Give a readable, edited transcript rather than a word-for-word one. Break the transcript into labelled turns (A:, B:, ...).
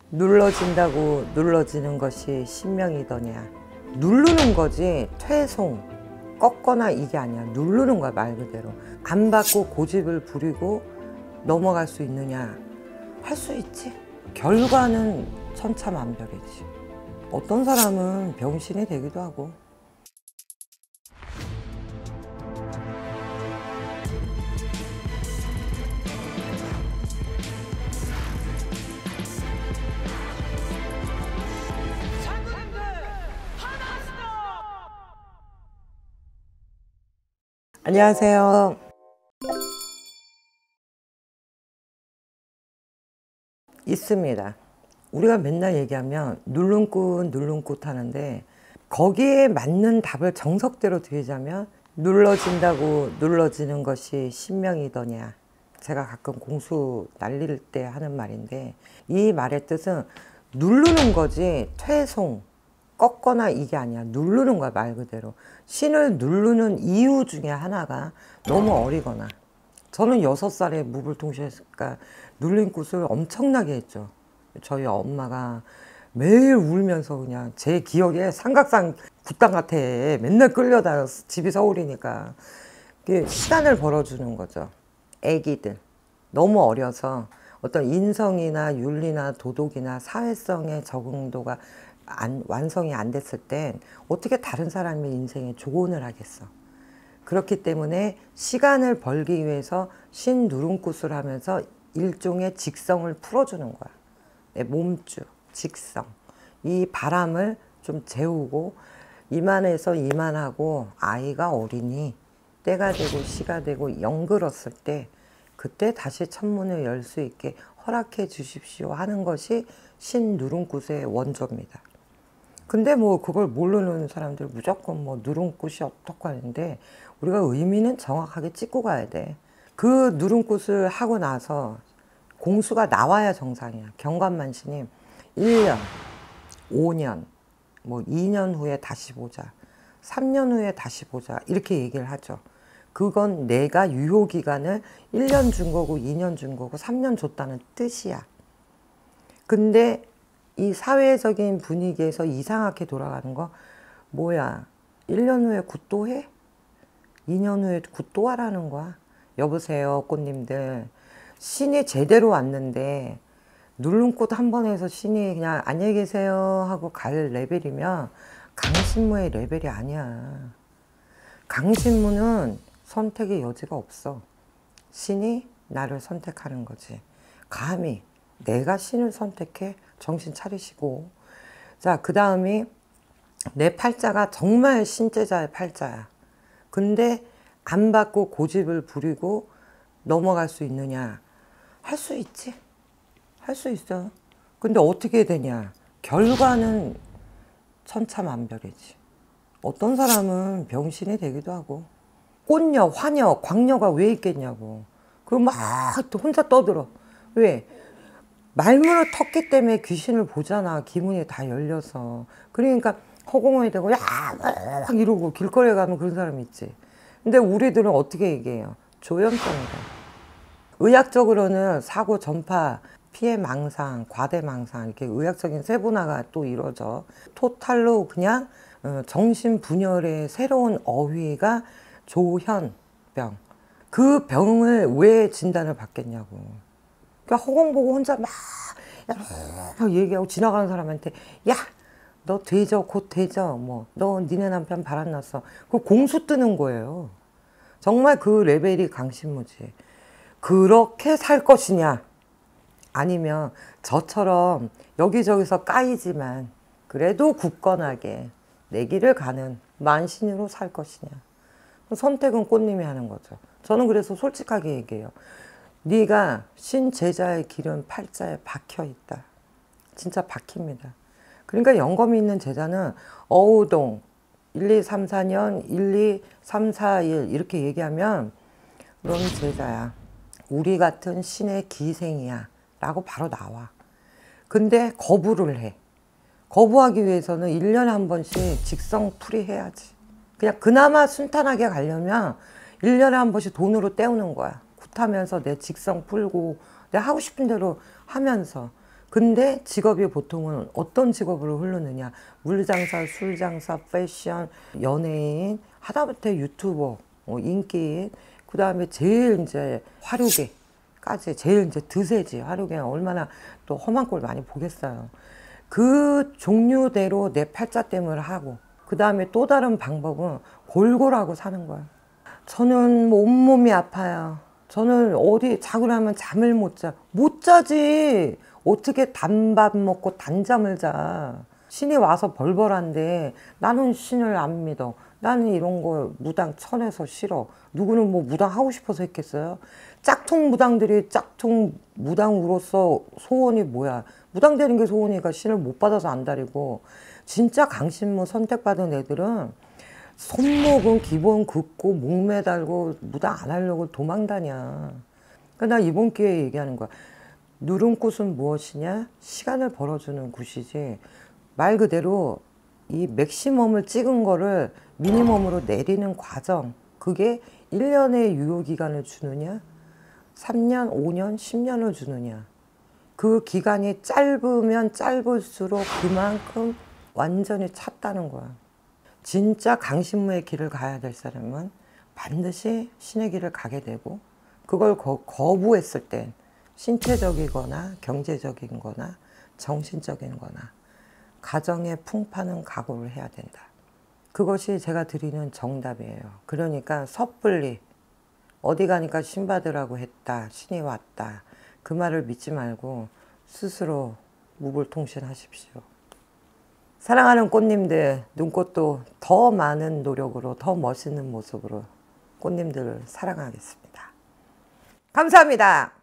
A: 눌러진다고 눌러지는 것이 신명이더냐. 누르는 거지 퇴송, 꺾거나 이게 아니야. 누르는 거야, 말 그대로. 안 받고 고집을 부리고 넘어갈 수 있느냐. 할 수 있지. 결과는 천차만별이지. 어떤 사람은 병신이 되기도 하고. 안녕하세요. 있습니다. 우리가 맨날 얘기하면 누른꽃 하는데 거기에 맞는 답을 정석대로 드리자면 눌러진다고 눌러지는 것이 신명이더냐. 제가 가끔 공수 날릴 때 하는 말인데 이 말의 뜻은 누르는 거지 퇴송, 꺾거나 이게 아니야. 누르는 거야, 말 그대로. 신을 누르는 이유 중에 하나가 너무 어리거나. 저는 6살에 무불통신했으니까 눌린 꽃을 엄청나게 했죠. 저희 엄마가 매일 울면서 그냥 제 기억에 삼각산 굿당 같아. 맨날 끌려다녔어. 집이 서울이니까. 시간을 벌어주는 거죠. 애기들. 너무 어려서 어떤 인성이나 윤리나 도덕이나 사회성의 적응도가 완성이 안 됐을 땐 어떻게 다른 사람의 인생에 조언을 하겠어. 그렇기 때문에 시간을 벌기 위해서 신누름꽃을 하면서 일종의 직성을 풀어주는 거야. 내 몸주, 직성. 이 바람을 좀 재우고 이만해서 이만하고 아이가 어리니 때가 되고 시가 되고 영글었을 때 그때 다시 천문을 열 수 있게 허락해 주십시오 하는 것이 신누름꽃의 원조입니다. 근데 뭐 그걸 모르는 사람들 무조건 뭐 누름꽃이 어떻고 하는데 우리가 의미는 정확하게 찍고 가야 돼. 그 누름꽃을 하고 나서 공수가 나와야 정상이야. 경관만신님 1년, 5년, 뭐 2년 후에 다시 보자. 3년 후에 다시 보자. 이렇게 얘기를 하죠. 그건 내가 유효기간을 1년 준 거고 2년 준 거고 3년 줬다는 뜻이야. 근데 이 사회적인 분위기에서 이상하게 돌아가는 거 뭐야? 1년 후에 굿도 해? 2년 후에 굿도 하라는 거야? 여보세요, 꽃님들. 신이 제대로 왔는데 누름꽃 한 번 해서 신이 그냥 안녕히 계세요 하고 갈 레벨이면 강신무의 레벨이 아니야. 강신무는 선택의 여지가 없어. 신이 나를 선택하는 거지. 감히 내가 신을 선택해? 정신 차리시고. 자, 그 다음이 내 팔자가 정말 신제자의 팔자야. 근데 안 받고 고집을 부리고 넘어갈 수 있느냐? 할 수 있지. 할 수 있어. 근데 어떻게 되냐? 결과는 천차만별이지. 어떤 사람은 병신이 되기도 하고 꽃녀, 화녀, 광녀가 왜 있겠냐고. 그럼 막 혼자 떠들어. 왜? 말문을 텄기 때문에 귀신을 보잖아. 기문이 다 열려서. 그러니까 허공에 대고 야 막 이러고 길거리에 가면 그런 사람 있지. 근데 우리들은 어떻게 얘기해요? 조현병이다. 의학적으로는 사고 전파, 피해 망상, 과대 망상 이렇게 의학적인 세분화가 또 이루어져. 토탈로 그냥 정신분열의 새로운 어휘가 조현병. 그 병을 왜 진단을 받겠냐고. 그러니까 허공 보고 혼자 막 얘기하고 지나가는 사람한테 야, 너 되죠? 곧 되죠? 뭐, 너 니네 남편 바람났어. 그 공수 뜨는 거예요. 정말 그 레벨이 강신무지. 그렇게 살 것이냐? 아니면 저처럼 여기저기서 까이지만 그래도 굳건하게 내 길을 가는 만신으로 살 것이냐? 선택은 꽃님이 하는 거죠. 저는 그래서 솔직하게 얘기해요. 네가 신제자의 길은 팔자에 박혀있다. 진짜 박힙니다. 그러니까 영검이 있는 제자는 어우동 1, 2, 3, 4년 1, 2, 3, 4, 1 이렇게 얘기하면 넌 제자야. 우리 같은 신의 기생이야 라고 바로 나와. 근데 거부를 해. 거부하기 위해서는 1년에 한 번씩 직성풀이 해야지. 그냥 그나마 순탄하게 가려면 1년에 한 번씩 돈으로 때우는 거야. 굿하면서 내 직성 풀고 내가 하고 싶은 대로 하면서. 근데 직업이 보통은 어떤 직업으로 흐르느냐. 물장사, 술장사, 패션, 연예인, 하다못해 유튜버, 인기인, 그 다음에 제일 이제 화류계까지 제일 이제 드세지. 화류계는 얼마나 또 험한 꼴 많이 보겠어요. 그 종류대로 내 팔자땜을 하고, 그 다음에 또 다른 방법은 골골하고 사는 거예요. 저는 온몸이 아파요. 저는 어디 자고 나면 잠을 못 자. 못 자지. 어떻게 단밥 먹고 단잠을 자. 신이 와서 벌벌한데 나는 신을 안 믿어. 나는 이런 거 무당 천해서 싫어. 누구는 뭐 무당 하고 싶어서 했겠어요? 짝퉁 무당들이 짝퉁 무당으로서 소원이 뭐야? 무당 되는 게 소원이니까 신을 못 받아서 안달이고, 진짜 강신무 선택받은 애들은 손목은 기본 긋고 목 매달고 무당 안 하려고 도망다녀. 그러니까 나 이번 기회에 얘기하는 거야. 누른 꽃은 무엇이냐? 시간을 벌어주는 굿이지. 말 그대로 이 맥시멈을 찍은 거를 미니멈으로 내리는 과정, 그게 1년의 유효기간을 주느냐? 3년, 5년, 10년을 주느냐? 그 기간이 짧으면 짧을수록 그만큼 완전히 찼다는 거야. 진짜 강신무의 길을 가야 될 사람은 반드시 신의 길을 가게 되고, 그걸 거부했을 땐 신체적이거나 경제적인 거나 정신적인 거나 가정의 풍파는 각오를 해야 된다. 그것이 제가 드리는 정답이에요. 그러니까 섣불리 어디 가니까 신 받으라고 했다, 신이 왔다, 그 말을 믿지 말고 스스로 무불통신하십시오. 사랑하는 꽃님들, 눈꽃도 더 많은 노력으로 더 멋있는 모습으로 꽃님들을 사랑하겠습니다. 감사합니다.